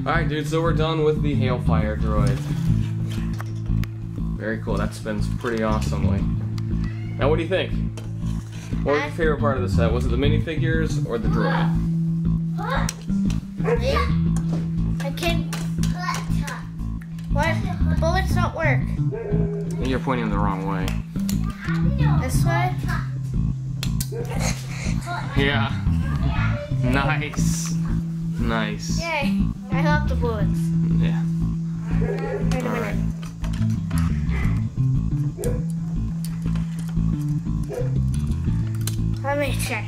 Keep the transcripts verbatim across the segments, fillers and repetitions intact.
Alright, dude, so we're done with the Hailfire Droid. Very cool. That spins pretty awesomely. Now, what do you think? What was your favorite part of the set? Was it the minifigures or the droid? I can't. What? The bullets don't work. You're pointing the wrong way. This way? Yeah. Nice. Nice. Yay. I love the bullets. Yeah. Wait a Alright. minute. Let me try.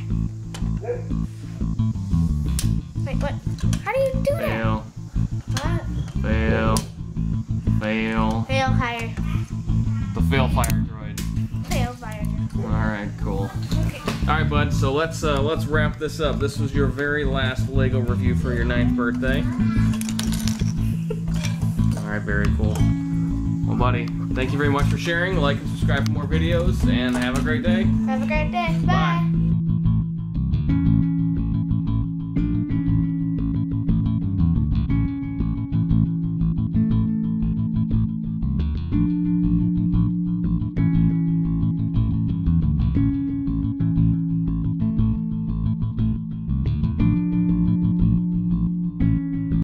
Wait, what? How do you do that? Fail. What? Fail. Fail. Fail higher. The Hailfire Droid. Fail fire. Alright, cool. Okay. Alright, bud, so let's uh, let's wrap this up. This was your very last LEGO review for your ninth birthday. Alright, very cool. Well, buddy, thank you very much for sharing. Like and subscribe for more videos, and have a great day. Have a great day. Bye. Bye.